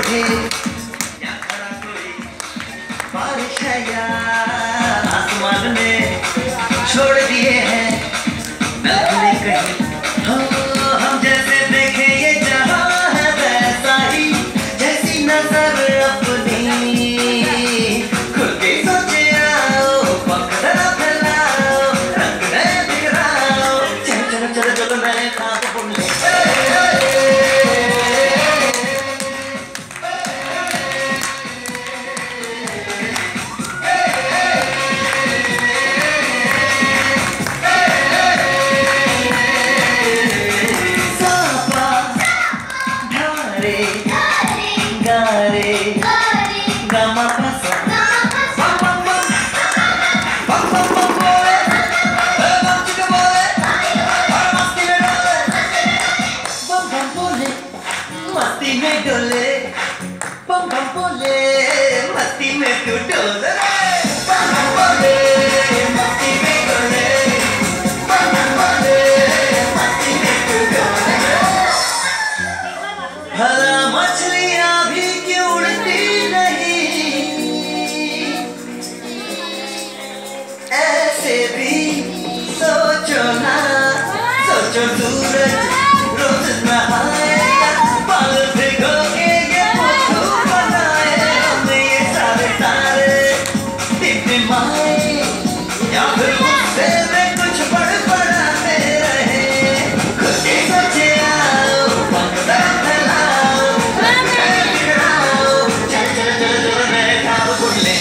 उठे या खड़ा कोई बारिश है या आसमान में छोड़ दिए हैं नगले कहीं हम जैसे देखें ये जहां है वैसा ही जैसी नजर अपनी खुल के सोचे आओ पकड़ा फैलाओ रंग नए बिखराओ चलो चलो चलो नए ख्वाब बुन ले मस्ती में डोले बम बम बोले मस्ती में तू डोले बम बम बोले मस्ती में डोले बम बम बोले मस्ती में तू डोले भला मछलियां भी क्यों उड़ती नहीं ऐसे भी सोचो ना सोचो सूरज रोज नहाए या फिर मुझसे में कुछ बड़बड़ाते रहे खुद के सोचे आओ पकड़ा फैलाओ रंग नए बिखराओ चल चल चल चल नए ख्वाब बुन ले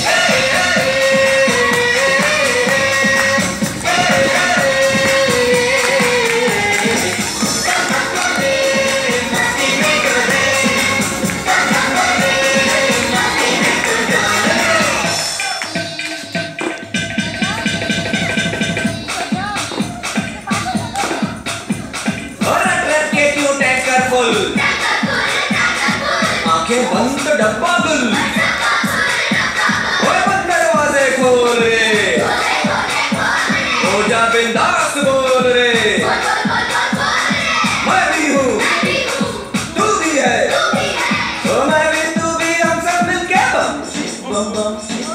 आंखें बंद डब्बा गुल ओए बंद दरवाजे खोल रे हो जा बिंदास बोल रे मैं भी हूँ तू भी है तो मैं भी तू भी हम सब मिलके बम बम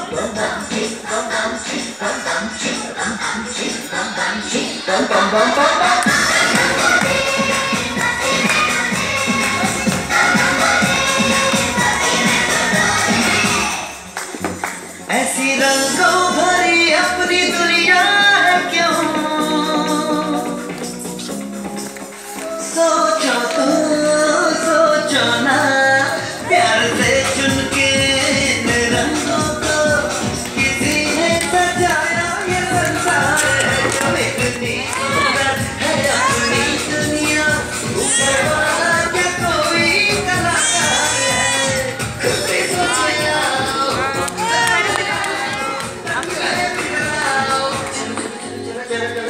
बम बम बम ऐसी रंगों भरी अपनी दुनिया है क्यों सोचो तो सोचो ना प्यार से चुन के इन रंगों को किसी ने सजाया ये संसार है जो इतनी सुंदर है अपनी दुनिया ऊपर वाला क्या कोई कलाकार है खुद से सोचे आओ